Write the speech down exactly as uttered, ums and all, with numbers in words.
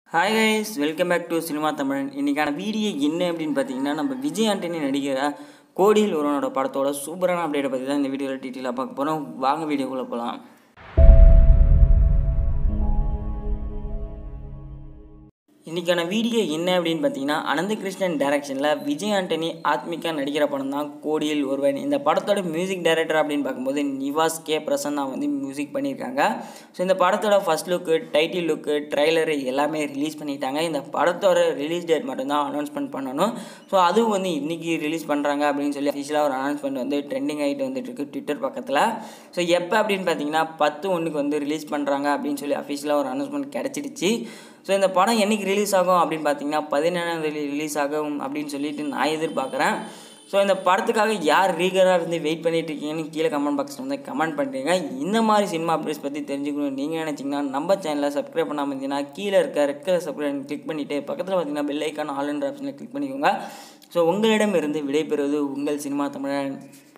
Hi guys, welcome back to Cinema Tamil. இன்னைக்கான video என்ன அப்படினு பாத்தீங்கன்னா நம்ம விஜய் ஆண்டனி நடிக்கிற கோடியில் ஒருவனோட படத்தோட சூப்பரான அப்டேட் பத்தி தான் இந்த வீடியோல டீடைலா பார்க்க போறோம். வாங்க வீடியோக்குள்ள போலாம். இன்னைக்கான வீடியோ என்ன அப்படினு பாத்தீங்கன்னா அனந்த கிருஷ்ணன் டைரக்ஷன்ல விஜய் ஆண்டனி ஆத்மிகா நடிக்கிற படம் தான் கோடியில் ஒருவன். இந்த படத்தோட மியூசிக் டைரக்டர் அப்படினு பாக்கும்போது நிவாஸ் கே பிரசன்னா வந்து மியூசிக் பண்ணிருக்காங்க. சோ இந்த படத்தோட first look, title look, trailer எல்லாமே ரிலீஸ் பண்ணிட்டாங்க. இந்த படத்தோட ரிலீஸ் டேட் மட்டும் தான் அனௌன்ஸ்மென்ட் பண்ணனும். சோ அதுவும் வந்து இன்னைக்கு ரிலீஸ் பண்றாங்க அப்படினு சொல்லி அபிஷியலா ஒரு அனௌன்ஸ்மென்ட் வந்து ட்ரெண்டிங் ஆயிட்டு வந்துட்டு இருக்கு ட்விட்டர் பக்கத்துல. சோ எப்ப அப்படினு பாத்தீங்கன்னா பத்து ஒன்றுக்கு வந்து ரிலீஸ் பண்றாங்க அப்படினு சொல்லி அபிஷியலா ஒரு அனௌன்ஸ்மென்ட் கிடைச்சிடுச்சு. ஸோ இந்த படம் என்னைக்கு ரிலீஸ் ஆகும் அப்படின்னு பார்த்தீங்கன்னா பதினேழாம் தேதி ரிலீஸ் ஆகும் அப்படின்னு சொல்லிட்டு நான் எதிர்பார்க்குறேன். ஸோ இந்த படத்துக்காக யார் ரீகராக இருந்து வெயிட் பண்ணிட்டு இருக்கீங்கன்னு கீழே கமெண்ட் பாக்ஸில் வந்து கமெண்ட் பண்ணுறீங்க. இந்த மாதிரி சினிமா அப்டேட்ஸ் பற்றி தெரிஞ்சுக்கணும் நீங்கள் நினச்சிங்கன்னா நம்ம சேனலை சப்ஸ்கிரைப் பண்ணாமல் இருந்தீங்கன்னா கீழே இருக்க ரெட் கலர் சப்ஸ்கிரைப் கிளிக் பண்ணிவிட்டு பக்கத்தில் பார்த்தீங்கன்னா பெல் ஐக்கான் ஆல் என்ற ஆப்ஷனில் கிளிக் பண்ணிக்கோங்க. ஸோ உங்களிடம் இருந்து விடைபெறுவது உங்கள் சினிமா தமிழன்.